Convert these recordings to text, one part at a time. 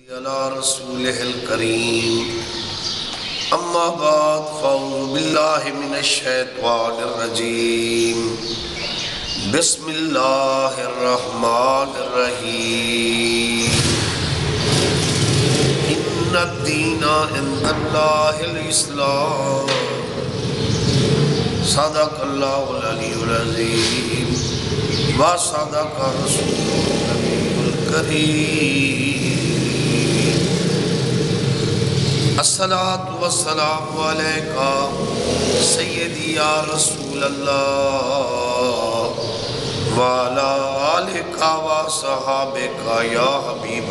على رسوله الكريم أما بعد فأعوذ بالله من الشيطان الرجيم بسم الله الرحمن الرحيم إن الدين عند الله الإسلام صدق الله العلي العظيم وصدق رسوله الكريم الصلاة والسلام عليك سيدي يا رسول الله وعلى آلك وصحابك يا حبيب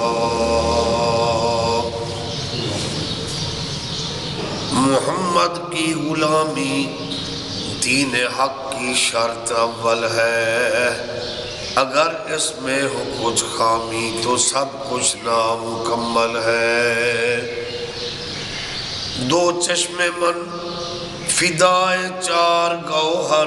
الله محمد کی غلامی دین حق کی شرط اول ہے، اگر اس میں ہو کچھ خامی تو سب کچھ نامکمل ہے۔ دو چشم من فدائے چار گوہر،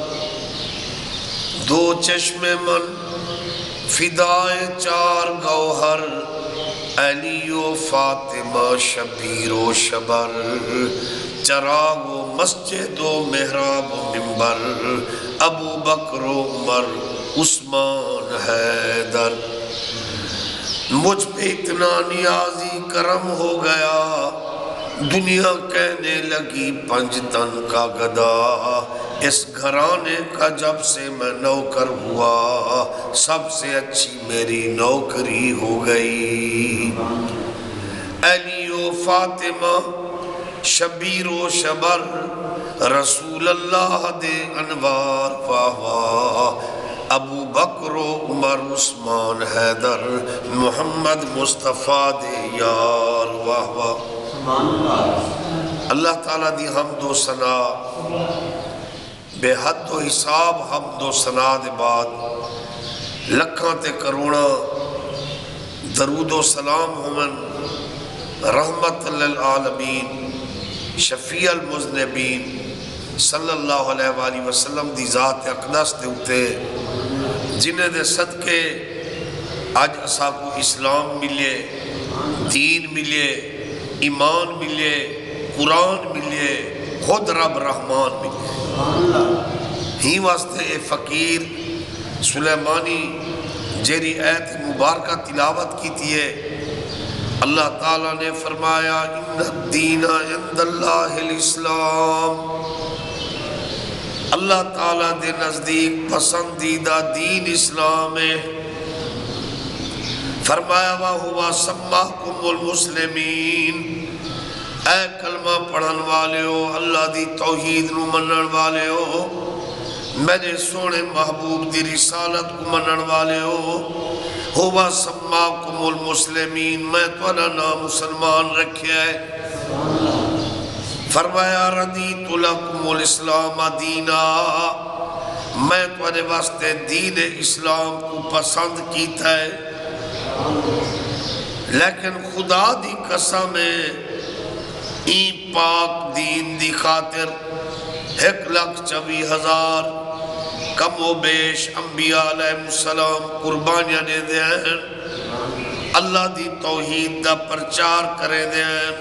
دو چشم من فدائے چار گوہر، علی و فاطمہ شبیر و شبر، چراغ و مسجد و محراب و منبر، ابو بکر و عمر عثمان حیدر۔ مجھ پہ اتنا نیازی کرم ہو گیا، دنیا کہنے لگی پنج تن کا گدا، اس گھرانے کا جب سے میں نوکر ہوا سب سے اچھی میری نوکری ہو گئی۔ علی و فاطمہ شبیر و شبر، رسول اللہ دے انوار واہ واہ، ابو بکر و عمر عثمان حیدر، محمد مصطفیٰ دے یار واہ واہ۔ اللہ تعالیٰ دی حمد و ثنا بے حد و حساب حمد و ثنا دے بعد لکھاں تے کروڑا درود و سلام ہومن رحمت للعالمین شفیع المذنبین صلی اللہ علیہ وآلہ وسلم دی ذات اقدس دے اتے، جنہیں دے صدقے آج اسا کو اسلام ملے، دین ملے، ایمان ملے، قرآن ملے، خود رب رحمان ملے۔ ہی واسطے اے فقیر سلیمانی جیری ایت مبارکہ تلاوت کی تیئے، اللہ تعالیٰ نے فرمایا ان الدین عند اللہ الاسلام، اللہ تعالیٰ دے نزدیک پسندیدہ دین اسلام ہے۔ فرمایا وَهُوَ سَمَّاكُمُ الْمُسْلِمِينَ، اے کلمہ پڑھن والے ہو، اللہ دی توحید نو منن والے ہو، میرے سونے محبوب دی رسالت کو منن والے ہو، هُوَ سَمَّاكُمُ الْمُسْلِمِينَ، میں توانا نام مسلمان رکھیا ہے۔ فرمایا رَضِيتُ لَكُمُ الْإِسْلَامَ دِينًا، میں توانے واسطے دین اسلام کو پسند کیتا ہے، لیکن خدا دی قسم ہے این پاک دین دی خاطر 1,24,000 کم و بیش انبیاء علیہ السلام قربانیاں دے دے ہیں، اللہ دی توحید دا پرچار کرے دے ہیں۔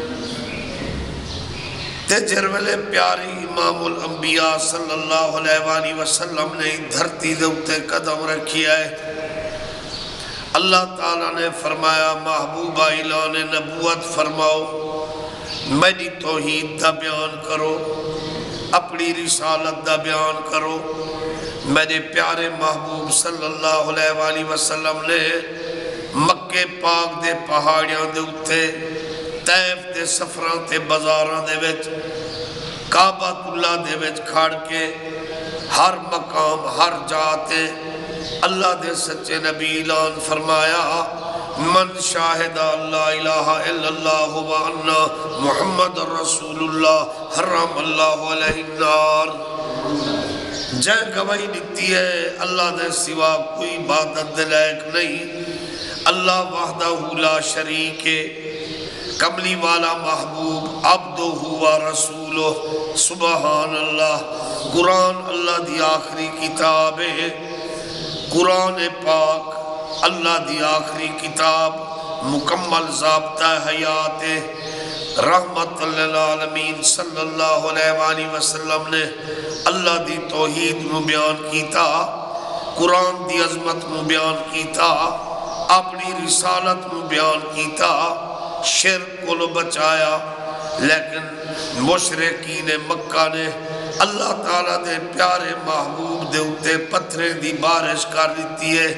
تے جرولے پیاری امام الانبیاء صلی اللہ علیہ وآلہ وسلم نے دھرتی دے اتے قدم رکھیا ہے۔ اللہ تعالیٰ نے فرمایا محبوبہ اعلان نبوت فرماؤ، میری توحید دا بیان کرو، اپنی رسالت دا بیان کرو۔ میرے پیارے محبوب صلی اللہ علیہ وآلہ وسلم نے مکہ پاک دے پہاڑیاں دے اتے، طیف دے سفران تے بازاران دے وچ، کعبۃ اللہ دے وچ کھاڑ کے ہر مقام ہر جاتے اللہ دے سچے نبی اعلان فرمایا من شاہد اللہ الہ الا اللہ وانہ محمد رسول اللہ حرم اللہ علیہ النار۔ جے گواہی دیتی ہے اللہ دے سوا کوئی عبادت دے لائق نہیں، اللہ وحدہ لا شریک ہے، کملی والا محبوب عبدہ و رسولہ سبحان اللہ۔ قرآن اللہ دی آخری کتاب ہے، قرآن پاک اللہ دی آخری کتاب مکمل ضابطہ حیات رحمت للعالمین صلی اللہ علیہ وآلہ وسلم نے اللہ دی توحید نو بیان کیتا، قرآن دی عظمت نو بیان کیتا، اپنی رسالت نو بیان کیتا، شرک کو بچایا۔ لیکن مشرکین مکہ نے اللہ تعالیٰ دے پیارے محبوب دے اتے پتھریں دی بارش کر دیتی ہے۔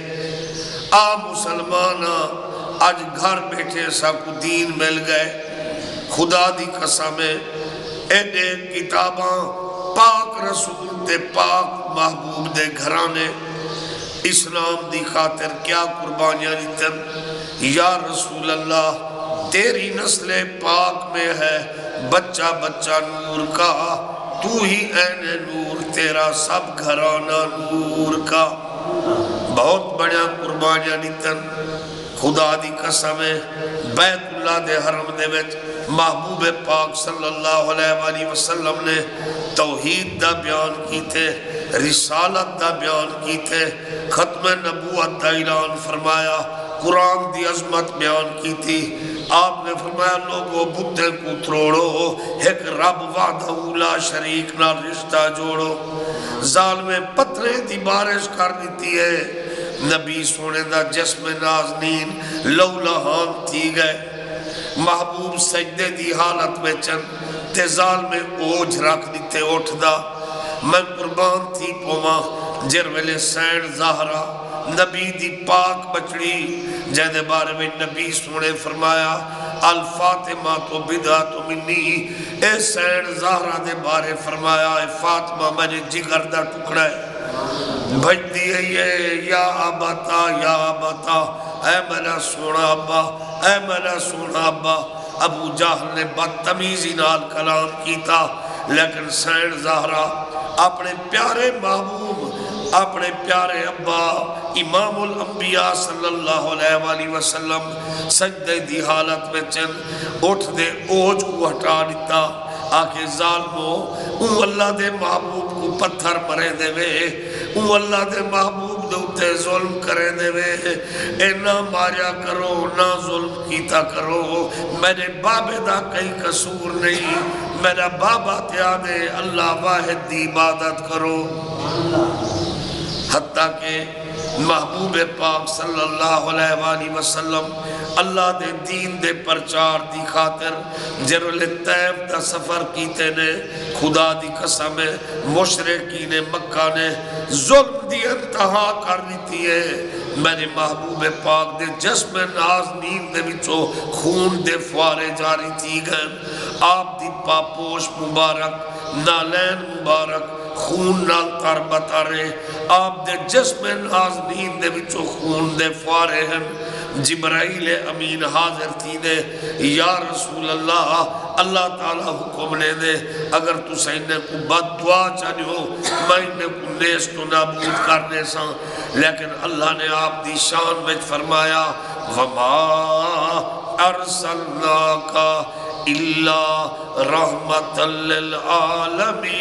مسلمانہ آج گھر بیٹھے سا کو دین مل گئے، خدا دی قسمیں ایڈے کتاباں پاک رسول دے پاک محبوب دے گھرانے اسلام دی خاطر کیا قربانیاں دیتن۔ یا رسول اللہ تیری نسل پاک میں ہے بچہ بچہ نور کا، تو ہی عین نور تیرا سب گھرانہ نور کا۔ بہت بڑا قربانیاں دیتن۔ خدا دی قسمیں بیت اللہ دے حرم دے وچ محبوب پاک صلی اللہ علیہ وآلہ وسلم نے توحید دا بیان کی تھے، رسالت دا بیان کی تھے، ختم نبوت دا اعلان فرمایا، قرآن دی عظمت بیان کی تھی۔ آپ نے فرمایا لوگوں بتیں کو تروڑو، ایک رب وحدہ لا شریک نہ رشتہ جوڑو۔ ظالم پتھریں دی بارش کر دیتی ہے، نبی سونے دا جسم نازنین لو لہام تھی گئے، محبوب سجدے دی حالت میں چند تے ظالم اوجھ رکھ دیتے اٹھ دا۔ میں قربان تھی پوما جرویلے سین زہرہ نبی دی پاک بچڑی جہدے بارے میں نبی سونے فرمایا الفاطمہ تو بدعت منی، اے سین زہرہ دے بارے فرمایا اے فاطمہ میں نے جگر دا ٹکڑا ہے، بھج دیئے یہ یا آباتا یا آباتا، اے میرا سونا ابا، اے میرا سونا ابا۔ ابو جہل نے بدتمیزی نال کلام کیتا، لیکن سین زہرہ اپنے پیارے محبوب، اپنے پیارے ابا امام الانبیاء صلی اللہ علیہ وآلہ وسلم سجدے دی حالت میں چند اٹھ دے اوج کو ہٹا دیتا، آکے ظالمو اون اللہ دے محبوب کو پتھر مرے دے وے، اون اللہ دے محبوب دے اتے ظلم کرے دے وے، اے نہ ماریا کرو نہ ظلم کیتا کرو، میرے بابے دا کئی قصور نہیں، میرا بابا تیا دے اللہ واحد دی عبادت کرو۔ حتیٰ کہ محبوب پاک صلی اللہ علیہ وآلہ وسلم اللہ دے دین دے پرچار دی خاطر جرل طیب دا سفر کیتے نے، خدا دی قسم مشرکین مکہ نے ظلم دی انتہا کر دیتی ہے۔ میرے محبوب پاک دے جسم نازنین دے وچوں خون دے فوارے جاری تھی گئے، آپ دی پاپوش مبارک، نالین مبارک خون نال تر بتارے، آپ دے جسم نازنین دے وچوں خون دے فوارے ہیں۔ جبرائیل امین حاضر تھی دے، یا رسول اللہ اللہ تعالیٰ حکم لے دے اگر تو سینے کو بد دعا چاہنے ہو میں انہیں کو نیست و نابود کرنے ساں، لیکن اللہ نے آپ دی شان میں فرمایا وَمَا أَرْسَلْنَاكَ إِلَّا رَحْمَةً لِلْعَالَمِينَ،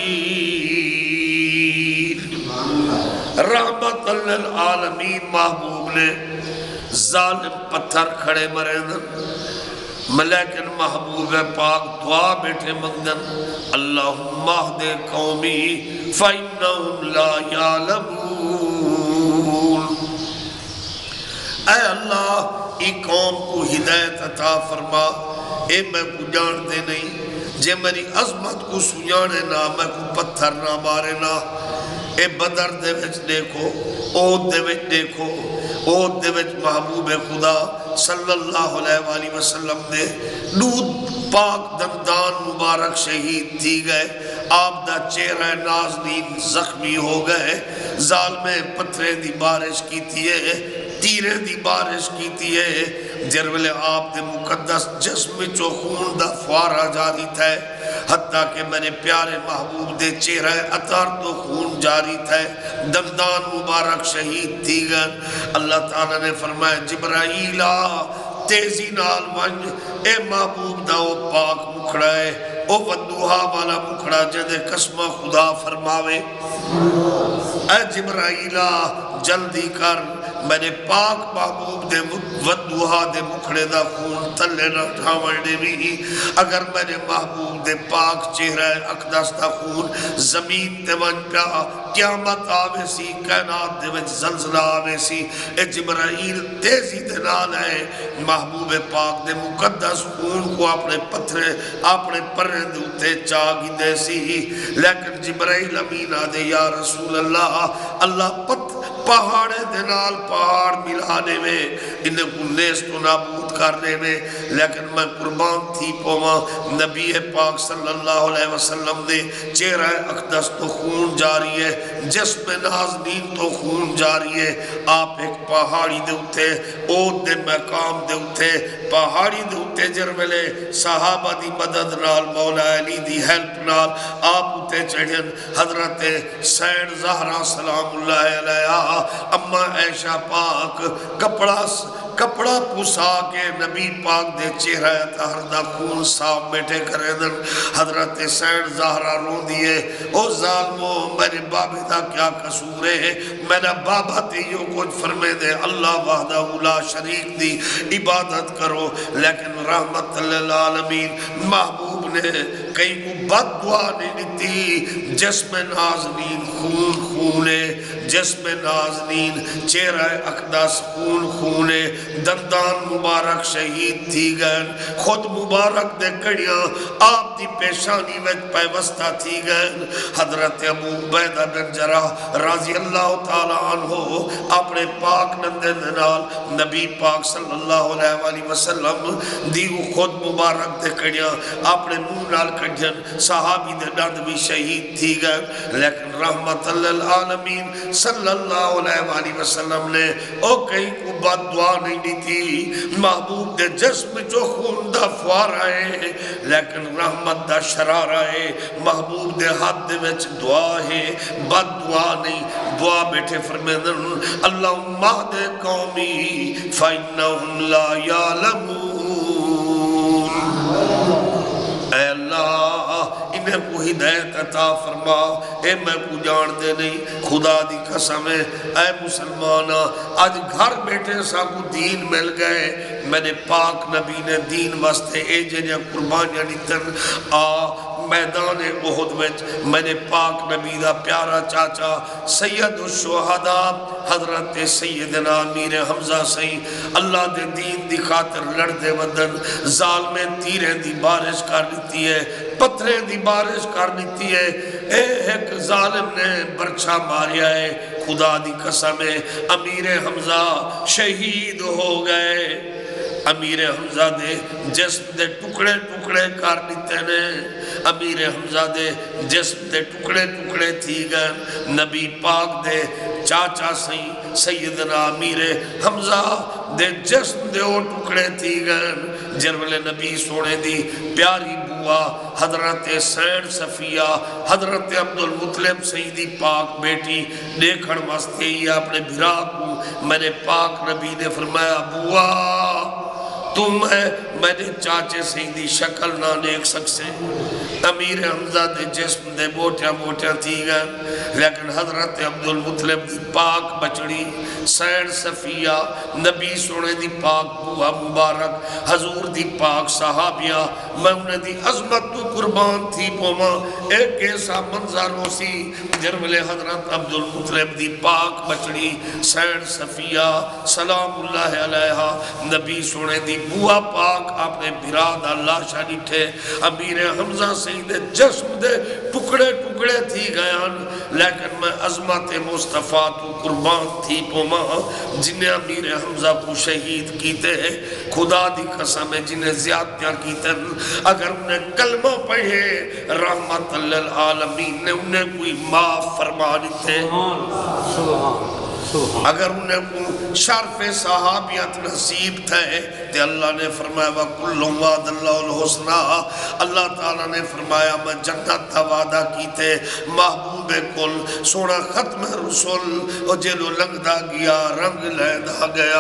رحمت للعالمین محبوب نے ظالم پتھر کھڑے مرندن، ملیکن محبوب پاک دعا بیٹھے مندن اللہم اہد قومی فَإِنَّهُمْ لَا يَعْلَمُونَ، اے اللہ ای قوم کو ہدایت عطا فرما، اے میں کو جان دے نہیں، جے میری عظمت کو سجانے نہ میں کو پتھر نہ مارے نہ، اے بدر دے وچ دیکھو، اوہد دے وچ دیکھو، اوہد دے وچ محبوب خدا صلی اللہ علیہ وآلہ وسلم دے دودھ پاک دندان مبارک شہید تھی گئے، آپ دا چہرہ نازنین زخمی ہو گئے، ظالم پتھرے دی بارش کی تیئے، تیرے دی بارش کی تیئے، جرولے آپ دے مقدس جسم چو خون دا فوارہ جاری تھے، حتیٰ کہ میرے پیارے محبوب دے چہرہ اطار تو خون جاری تھے، دندان مبارک شہید تھی گئے۔ اللہ تعالیٰ نے فرمایا جبرائیلہ تیزی نال ونج، اے محبوب دا وہ پاک مکھڑا ہے، او ودوہا والا مکھڑا جدے قسمہ خدا فرماوے، اے جبرائیلہ جلدی کر میں نے پاک محبوب دے ودوہا دے مکھڑے دا خون تلے نہ ٹھاون دے بھی اگر میں نے محبوب دے پاک چہرہ اقدس دا خون زمین تے ون پیا قیامت آوے سی کائنات دے وچ زلزلہ آوے سی اے جبرائیل تیزی دے نال ہے محبوب پاک دے مقدس خون کو اپنے پتھرے اپنے پرے دوتے چاگی دے سی لیکن جبرائیل امین آدھے یا رسول اللہ پہاڑے دنال پہاڑ ملانے میں انہیں کو نیست و نابود کرنے میں لیکن میں قربان تھی پوما نبی پاک صلی اللہ علیہ وسلم نے چہرہ اقدس تو خون جاری ہے جسم نازنین تو خون جاری ہے آپ ایک پہاڑی دے اٹھے اوت دے مقام دے اٹھے پہاڑی دے اٹھے جرملے صحابہ دی مدد نال مولا علی دی ہیلپ نال آپ اٹھے چڑھن حضرت سید زہرا سلام اللہ علیہ اما عائشہ پاک کپڑا پوسا کے نبی پاک دے چہرہ طاہر دا خون صاف بیٹھے کرے دن حضرت سید زہرا رو دیئے او ظالمو میرے بابے دا کیا قصور ہے میرا بابا تیو کچھ فرمے دے اللہ وحدہ لا شریک دی عبادت کرو لیکن رحمت للعالمین محبوب نے کہیں کو بد دعا نہیں دیتی جسم نازنین خون خونے جسم نازنین چہرہ اقدس خون خونے دندان مبارک شہید تھی گئن خود مبارک دے کڑیاں آپ دی پیشانی وچ پیوستہ تھی گئن حضرت ابو عبیدہ بن جراح رضی اللہ تعالیٰ عنہ اپنے پاک نندے دنال نبی پاک صلی اللہ علیہ وسلم دیو خود مبارک دے کڑیاں اپنے منہ نال کڑھن صحابی دے ڈاند بھی شہید تھی گئن لیکن رحمت للعالمین صلی اللہ علیہ وسلم نے او کہیں کو بد دعا نہیں دی تھی محبوب دے جسم جو خون دا فوار آئے لیکن رحمت دا شرار آئے محبوب دے حد دے وچ دعا ہے بد دعا نہیں دعا بیٹھے فرمیدن اللہم مہد قومی فَإِنَّهُمْ لَا يَعْلَمُونَ اے اللہ انہیں کو ہدایت عطا فرما اے میں کو جان دے نہیں خدا دی قسم ہے اے مسلمانہ آج گھر بیٹھے سا کو دین مل گئے میں نے پاک نبی نے دین واسطے اے جنیا قربانیاں دیتن میدان احد وچ میں نے پاک نبی دا پیارا چاچا سید الشہداء حضرت سیدنا امیر حمزہ سہی اللہ دے دین دی خاطر لڑ دے ودن ظالمیں تیریں دی بارش کر دیتی ہے پتھریں دی بارش کر دیتی ہے ایک ظالم نے برچہ ماریا ہے خدا دی قسم ہے امیر حمزہ شہید ہو گئے امیر حمزہ دے جسم دے ٹکڑے ٹکڑے کر دیتے نے امیر حمزہ دے جسم دے ٹکڑے ٹکڑے تھی گئے نبی پاک دے چاچا سیدنا امیر حمزہ دے جسم دے وہ ٹکڑے تھی گئے جرول نبی سونے دی پیاری بوا حضرت سید صفیہ حضرت عبدالمطلب سیدی پاک بیٹی دیکھن واسطے ہی اپنے بھرا کو میں نے پاک نبی نے فرمایا بوا تم میں نے چاچے سیدی شکل نہ دیکھ سکسے امیر حمزہ دے جسم دے موٹیاں موٹیاں تھی گئے لیکن حضرت عبدالمطلب دی پاک بچڑی سید صفیہ نبی سونے دی پاک بوہ مبارک حضور دی پاک صحابیہ میں انہیں دی عظمت تو قربان تھی پوما ایک ایسا منظر ہو سی جرمل حضرت عبدالمطلب دی پاک بچڑی سید صفیہ سلام اللہ علیہ نبی سونے دی بوہ پاک اپنے بھراد اللہ شاہی تھے امیر حمزہ سید جسم دے ٹکڑے ٹکڑے تھی گیان لیکن میں عظمت مصطفیٰ تو قربان تھی پوما جنہیں امیر حمزہ کو شہید کیتے خدا دی قسم ہے جنہیں زیادتیاں کیتے اگر انہیں کلمہ پڑھے رحمت للعالمین نے انہیں کوئی معاف فرما دیتے اگر انہیں کو شرف صحابیت نصیب تھے تے اللہ نے فرمایا وَكُلُّمْ وَعْدَ اللَّهُ الْحُسْنَى اللہ تعالیٰ نے فرمایا میں جنت تا وعدہ کیتے محبوب کل سونا ختم رسول اور جلو لنگ دا گیا رنگ لیدہ گیا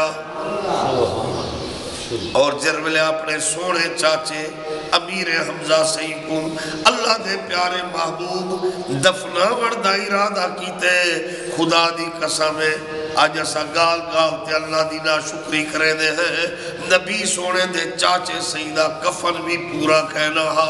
اور جرولے اپنے سونے چاچے امیر حمزہ سید کو اللہ دے پیارے محبوب دفنا وردہ ارادہ کیتے خدا دی قسم ہے آج ایسا گال گال تے اللہ دی ناشکری کرے دے ہیں نبی سونے دے چاچے سیدہ کفن بھی پورا کہنا ہا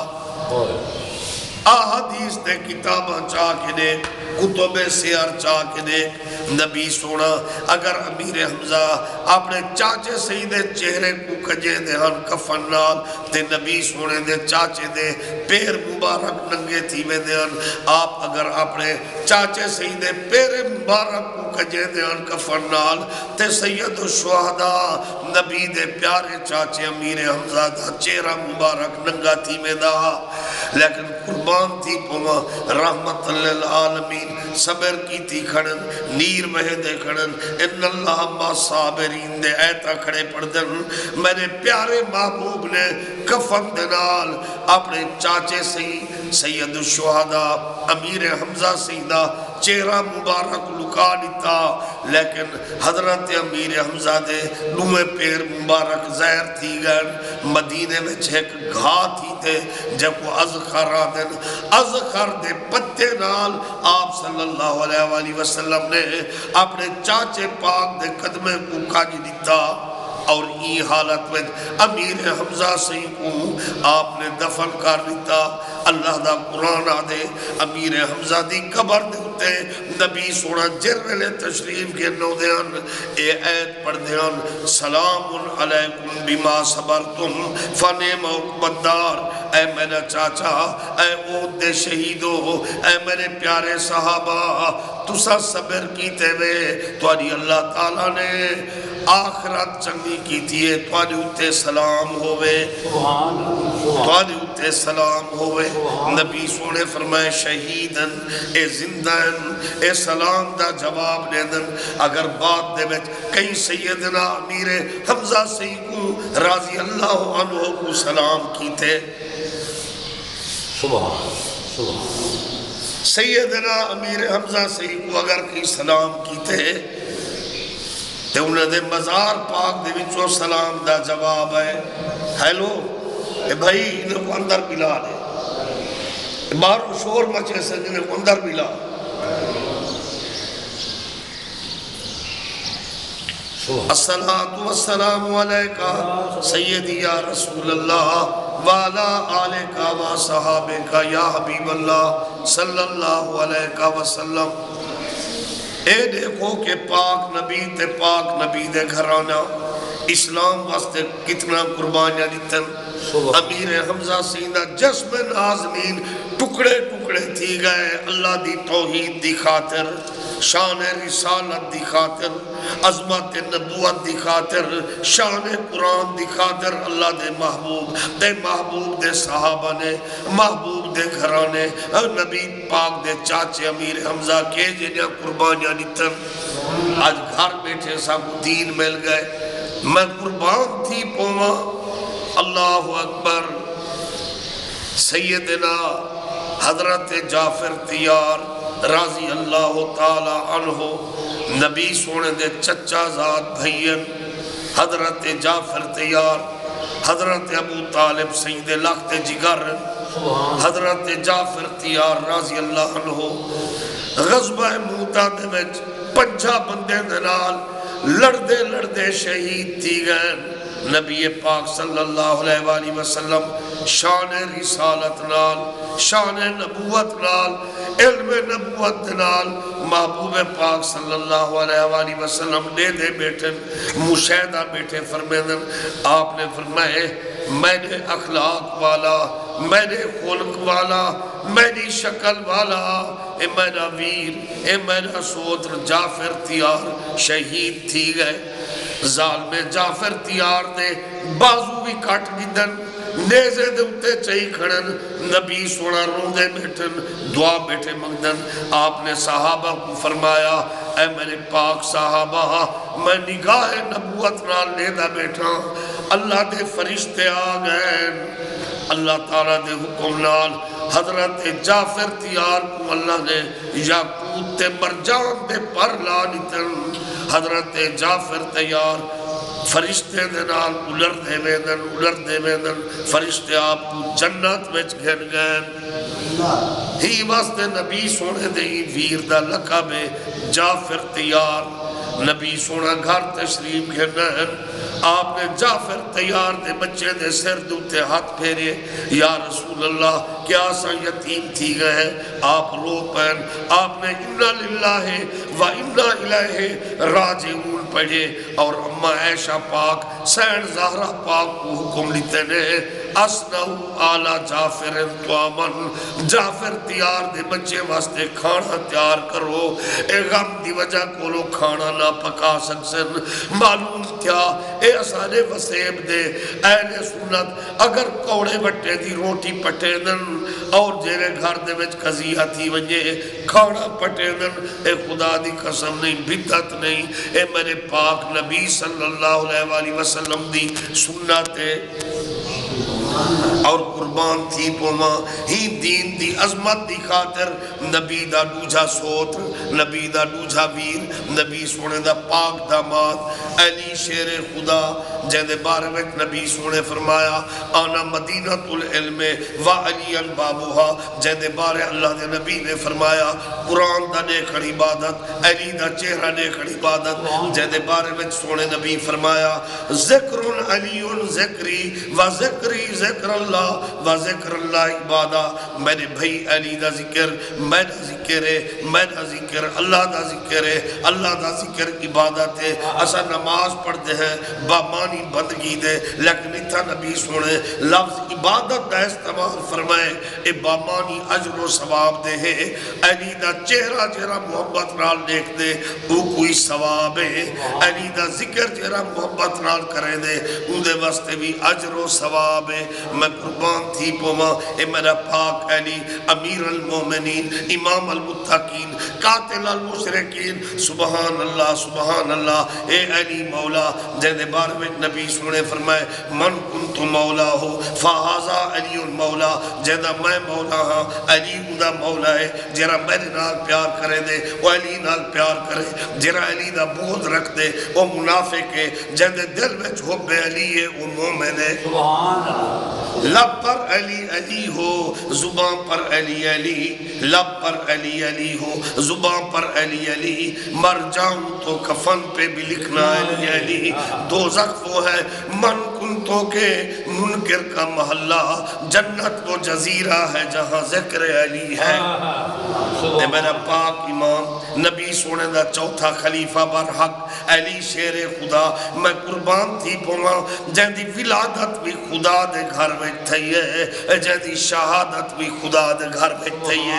حدیث دے کتاباں چاہ کے دے کتب سیر چاہ کے دے نبی سونا اگر امیر حمزہ اپنے چاچے سیدے چہرے کو کجے دے ہن کفن نال تے نبی سونے دے چاچے دے پیر مبارک ننگے تھی میں دے ہن آپ اگر اپنے چاچے سیدے پیر مبارک کو کجے دے ہن کفن نال تے سید الشہداء نبی دے پیارے چاچے امیر حمزہ دا چہرہ مبارک ننگا تھی میں دا لیکن قربان تھی پوما رحمت للعالمین صبر کی تھی کھڑن نیر مہدے کھڑن ان اللہ ما صابرین دے ایتا کھڑے پڑھدن میرے پیارے محبوب نے کفن دنال اپنے چاچے سید الشہداء امیر حمزہ سیدہ چہرہ مبارک لکا لیتا لیکن حضرت امیر حمزہ دے نوے پیر مبارک زہر تھی گئن مدینے میں ایک گھا تھی تھے جب وہ ازخر آدن ازخر دے پتے نال آپ صلی اللہ علیہ وآلہ وسلم نے اپنے چاچے پاک دے قدمے کو کاج دیتا اور ای حالت میں امیر حمزہ سے کو آپ نے دفن کر دیتا اللہ دا قرآن آدے امیر حمزہ دی قبر دیتے نبی سونا جرویلے تشریف کے نو دیان اے عید پڑھ دیان سلام علیکم بما صبرتم فنعم عقبالدار اے میرا چاچا اے عہد شہیدو اے میرے پیارے صحابہ تسا صبر کیتے ہوئے تو اللہ تعالیٰ نے آخرت چنگی کی تیئے توانی اتے سلام ہوئے توانی اتے سلام ہوئے نبی سونے فرمائے شہیدن اے زندن اے سلام دا جواب دیدن اگر بات دے بیچ کئی سیدنا امیر حمزہ سیدوں راضی اللہ عنہ کو سلام کیتے سیدنا امیر حمزہ سیدوں اگر کی سلام کیتے تے انہیں دے مزار پاک دے وچوں سلام دا جواب ہے ہیلو اے بھائی انہیں کو اندر بلا دے بارو شور مچے سے انہیں کو اندر بلا الصلاة والسلام علیکہ سیدی یا رسول اللہ وعلا آلکہ و صحابکہ یا حبیب اللہ صلی اللہ علیہ وسلم اے دیکھو کہ پاک نبی تے پاک نبی دے گھرانا اسلام واسطے کتنا قربانیاں دیتن امیر حمزہ سیدہ جسم نازمین ٹکڑے ٹکڑے تھی گئے اللہ دی توحید دی خاطر شان رسالت دی خاطر عظمت نبوت دی خاطر شان قرآن دی خاطر اللہ دے محبوب دے صحابہ نے محبوب دے گھرانے نبی پاک دے چاچے امیر حمزہ کے جنیا قربانیاں دیتن آج گھر بیٹھے سب دین مل گئے میں قربان تھی پوما اللہ اکبر سیدنا حضرت جعفر تیار راضی اللہ تعالی عنہ نبی سونے دے چچا ذات بھئین حضرت جعفر تیار حضرت ابو طالب سید لخت جگر حضرت جعفر تیار راضی اللہ عنہ غزبہ موتا دے وچ 5 بندے دنال لڑدے شہید تھی گئے نبی پاک صلی اللہ علیہ وآلہ وسلم شان رسالت نال شان نبوت نال علم نبوت نال محبوب پاک صلی اللہ علیہ وآلہ وسلم دے بیٹھن مشاہدہ بیٹھے فرمیدن آپ نے فرمائے میں نے اخلاق والا میں نے خلق والا میری شکل والا اے میرا ویر اے میرا سوتر جعفر تیار شہید تھی گئے ظالم جعفر تیار دے بازو بھی کٹ گدن نیزے دے اتے چاہی کھڑن نبی سونا روندے بیٹھن دعا بیٹھے مگدن آپ نے صحابہ کو فرمایا اے میرے پاک صحابہ میں نگاہ نبوت نال لیدہ بیٹھا اللہ دے فرشتے آگئے اللہ تعالیٰ دے حکم نال حضرت جعفر تیار کو اللہ نے یاقوت تے مرجان دے پر لا نیتن حضرت جعفر تیار فرشتے دنال الر دے ویدن فرشتے آپ کو جنت وچ گھن گئے ہی واسطے نبی سونے دے ہی ویر دا لقب جعفر تیار نبی سونا گھر تشریف گھرن آپ نے جعفر تیار دے بچے دے سر دوتے ہاتھ پھیرے یا رسول اللہ کیا سا یتیم تھی گئے آپ رو پین آپ نے اِنَّا لِلَّهِ وَإِنَّا إِلَيْهِ راجعون پڑھے اور اماں عائشہ پاک سین زہرہ پاک کو حکم لیتے نے اسنہو آلہ جعفر توامن جعفر تیار دے بچے واسطے کھانا تیار کرو اے غم دی وجہ کو لو کھانا نہ پکا سکسن معلوم تھیا اے اسانے وسیب دے اہل سنت اگر کوڑے بٹے دی روٹی پٹے دن اور جیرے گھر دے وچ قضیہ تھی ونجے کھانا پٹے دن اے خدا دی قسم نہیں بدعت نہیں اے میرے پاک نبی صلی اللہ علیہ وسلم دی سنت اور قربان تھی پوما ہی دین دی عظمت دی خاطر نبی دا ڈوجھا سوتر نبی دا ڈوجھا ویر نبی سونے دا پاک داماد علی شیر خدا جہدے بارے میں نبی سونے فرمایا آنا مدینۃ العلم و علی البابوہا جہدے بارے اللہ دے نبی نے فرمایا قرآن دا نیکھڑ عبادت علی دا چہرہ نیکھڑ عبادت جہدے بارے میں سونے نبی فرمایا ذکر علی ذکری و ذکری ذکر اللہ و ذکر اللہ عبادہ میرے بھائی علی دا ذکر میں دا ذکر ہے میں دا ذکر اللہ دا ذکر ہے اللہ دا ذکر عبادت ہے اسا نماز پڑھتے ہیں بامانی بندگی دے لیکن اتھا نبی سونے لفظ عبادت دا استعمال فرمائے اے بامانی اجر و ثواب دے ہے علی دا چہرہ جہرا محبت نال دیکھ دے وہ کوئی ثواب ہے علی دا ذکر جہرا محبت نال کرے دے ان دے واسطے بھی اجر و ثواب ہے میں قربان تھی پوما اے میرا پاک علی امیر المومنین امام المتقین قاتل المشرکین سبحان اللہ اے علی مولا جہدے بارے میں نبی سنے فرمائے من کنت مولا ہو فہذا علی مولا جہدہ میں مولا ہاں علی ادا مولا ہے جہرا میرے نال پیار کرے دے وہ علی نال پیار کرے جہرا علی دا بغض رکھ دے وہ منافق ہے جہدے دل میں حب علی ہے وہ مومن ہے سبحان اللہ لب پر علی علی ہو زبان پر علی علی لب پر علی علی ہو زبان پر علی علی مر جاؤں تو کفن پہ بھی لکھنا علی علی دوزخ وہ ہے من کنتوں کے منکر کا محلہ جنت وہ جزیرہ ہے جہاں ذکر علی ہے دے میرا پاک امام نبی سونے دا چوتھا خلیفہ برحق علی شیر خدا میں قربان تھی پوما جہدی ولادت بھی خدا دے گھر میں تھی ہے جہدی شہادت بھی خدا دے گھر میں تھی ہے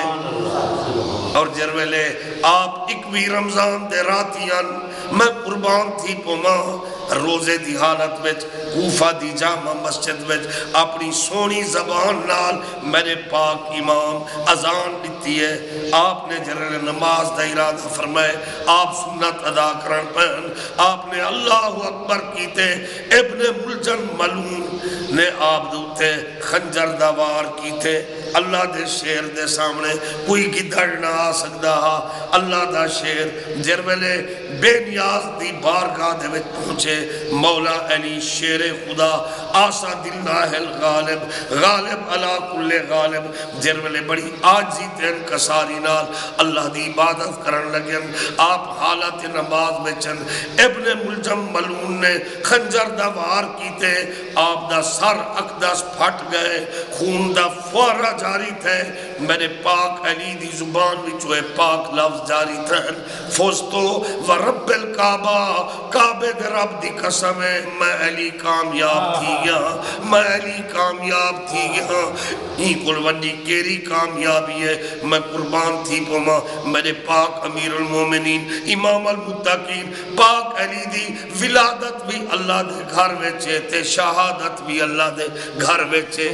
اور جرویلے آپ اکوی رمضان دے راتیاں میں قربان تھی پوما روزے دی حالت وچ کوفہ دی جامع مسجد وچ اپنی سونی زبان نال میرے پاک امام اذان دیتی ہے آپ نے جرل نماز دا ارادہ فرمائے آپ سنت ادا کرن پہن آپ نے اللہ اکبر کیتے ابن ملجن ملون نے آپ دوتے خنجر دوار کیتے اللہ دے شیر دے سامنے کوئی گدھڑ نہ آ سکتا ہا اللہ دا شیر جرویلے بے نیاز دی بارگاہ دے وچ پہنچے مولا علی شیر خدا آسا دلہ الغالب غالب علا کل غالب جرویلے بڑی آجی تین کساری نال اللہ دی عبادت کرن لگن آپ حالت نماز میں چند ابن ملجم ملون نے خنجر دوار کیتے آپ دا سر اقدس پھٹ گئے خون دا فورا جاری تھے میرے پاک علی دی زبان میں چوئے پاک لفظ جاری تھے فوستو ورب الکعبہ کعبے دے رب دی قسم ہے میں علی کامیاب تھی گیا میں علی کامیاب تھی گیا ہی کل ونی کیری کامیابی ہے میں قربان تھی پوما میرے پاک امیر المومنین امام المتقین پاک علی دی ولادت بھی اللہ دے گھر ویچے تے شہادت بھی اللہ دے گھر ویچے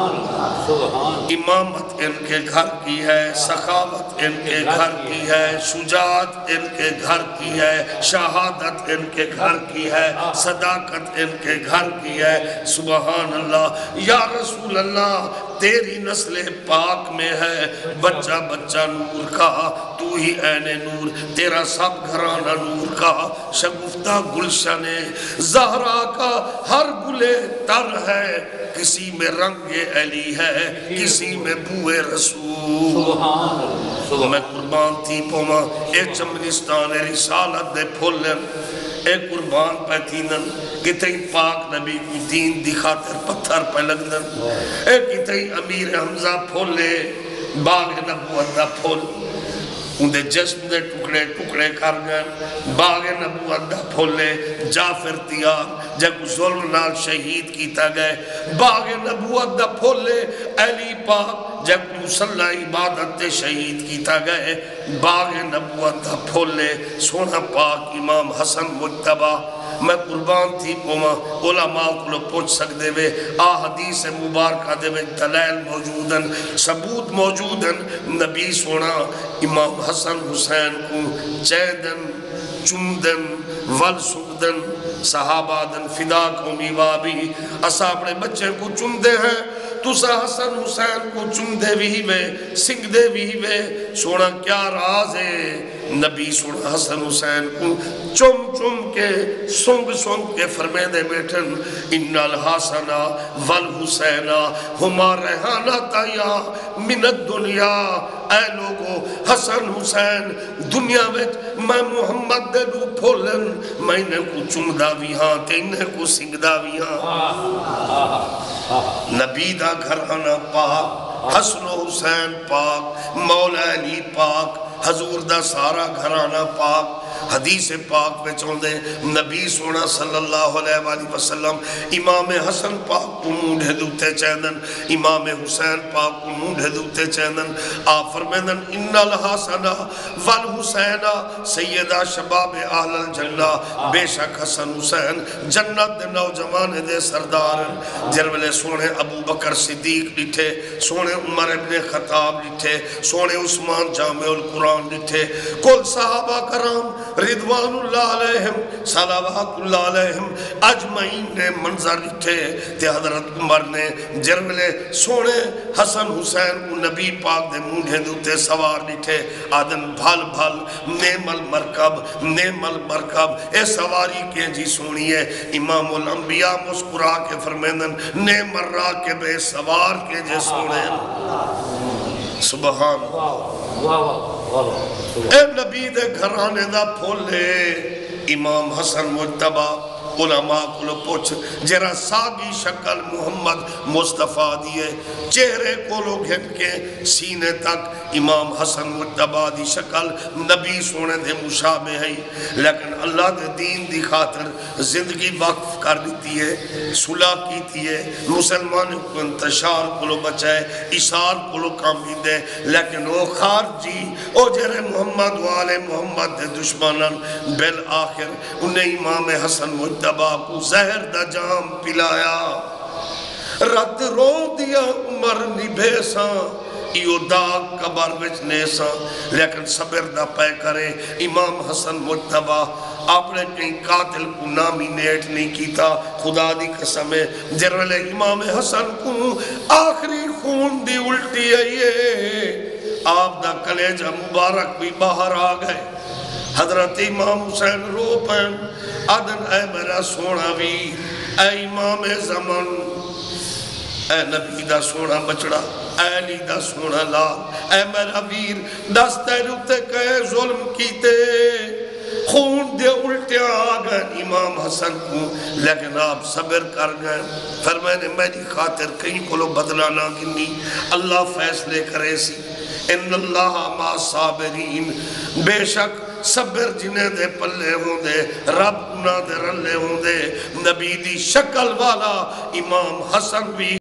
امامت ان کے گھر کی ہے سخاوت ان کے گھر کی ہے شجاعت ان کے گھر کی ہے شہادت ان کے گھر کی ہے صداقت ان کے گھر کی ہے سبحان اللہ یا رسول اللہ تیری نسل پاک میں ہے بچہ بچہ نور کا تو تو ہی عین نور، تیرا سب گھرانہ نور کا، شگفتہ گلشن زہرا کا ہر گلے تر ہے، کسی میں رنگ علی ہے، کسی میں بوئے رسول۔ میں قربان تھی پوما اے چمنستان رسالت دے پھولن، اے قربان پہ تینن، کتیں پاک نبی کو دین دکھاتر پتھر پہ لگنن، اے کتیں امیر حمزہ پھولے باغ نبوت دا پھول، اندھے جسم دے ٹکڑے ٹکڑے کر گئے، باغ نبوت دا پھولے جعفر تیار جب ظلم نال شہید کیتا گئے، باغ نبوت دا پھولے علی پاک جب مسلح عبادت تے شہید کیتا گئے، باغ نبوت دا پھولے سونا پاک امام حسن مجتبہ۔ میں قربان تھی پوما علماء کو پوچھ سکتے ہوئے آ حدیث مبارکہ دے میں دلائل موجودن، ثبوت موجودن، نبی سونا امام حسن حسین کو چیدن چمدن ول سکدن، صحابہ دن فدا قومی وابی، اسا اپنے بچے کو چمدے ہیں، تو سا حسن حسین کو چمدے بھی میں سنگ دے بھی میں، سونا کیا راز ہے؟ نبی سونا حسن حسین کو چم چم کے سنگ سنگ کے فرمے دے بیٹھن، ان الحسنہ والحسینہ ہما ریحانہ تایا من الدنیا، اے لوگو حسن حسین دنیا میں میں محمد دے لو پھولن، میں انہیں کو چمدہ بھی ہاں تے انہیں کو سنگدہ بھی ہاں۔ نبی دا گھرانہ پاک، حسن حسین پاک، مولا علی پاک، حضور دا سارا گھرانہ پاک، حدیث پاک میں چوندے نبی سونا صلی اللہ علیہ وآلہ وسلم امام حسن پاک کو مونڈے دوتے چیندن، امام حسین پاک کو مونڈے دوتے چیندن، آپ فرمیدن ان الحسنہ والحسینہ سیدہ شباب اہل الجنہ، بے شک حسن حسین جنت دے نوجوان دے سردار، جرولے سونے ابو بکر صدیق لٹھے، سونے عمر ابن خطاب لٹھے، سونے عثمان جامع القرآن لٹھے، کل صحابہ کرام رضوان اللہ علیہم صلوات اللہ علیہم اجمعین نے منظر لٹھے، تے حضرت عمر نے جرولے سونے حسن حسین کو نبی پاک دے مونڈے دوتے سوار لٹھے، آدن بھال بھال نعم المرکب نعم المرکب، اے سواری کے جی سونی ہے، امام الانبیاء مسکرا کے فرمیدن نعم الراکب اے سوار کے جی سونے، سبحان اے نبی دے گھرانے دا پھولے امام حسن مجتبہ، علماء کو پوچھ جرا ساگی شکل محمد مصطفیٰ دیئے، چہرے کو لوگ گھن کے سینے تک امام حسن مجتبہ دی شکل نبی سونے دے مشابہ ہے، لیکن اللہ دے دین دی خاطر زندگی وقف کر دیتی ہے، صلح کیتی ہے، مسلمان کو انتشار کو لو بچائے، اشار کو لو کامی دے، لیکن وہ خارجی او جرے محمد والے محمد دے دشمنان بالآخر انہیں امام حسن مجتبہ کو زہر دا جام پلایا، رت رو دیا عمر نبھیساں، ایو داغ قبر وچ نیساں، لیکن صبر دا پے کرے امام حسن مجتبہ، آپ نے کہیں قاتل کو نامینیٹ نہیں کیتا، خدا دی قسم ہے جرولے امام حسن کو آخری خون دی الٹی ہے، آپ دا کلیجہ مبارک بھی باہر آ گئے، حضرت امام حسین رو پہن آدن اے میرا سونا بھی، اے امام زمان، اے نبی دا سونا بچڑا، اے علی دا سونا لال، اے میرا ویر دستے روتے کہے ظلم کیتے، خون دے الٹے آگئے امام حسن کو، لیکن آپ صبر کر گئے، فرمائنے میری خاطر کہیں کو لو بدلہ نہ گنی، اللہ فیصلے کرے سی، ان اللہ ما صابرین، بے شک صبر جنہیں دے پلے ہوں دے، رب انہ دے رلے ہوں دے، نبی دی شکل والا امام حسن بھی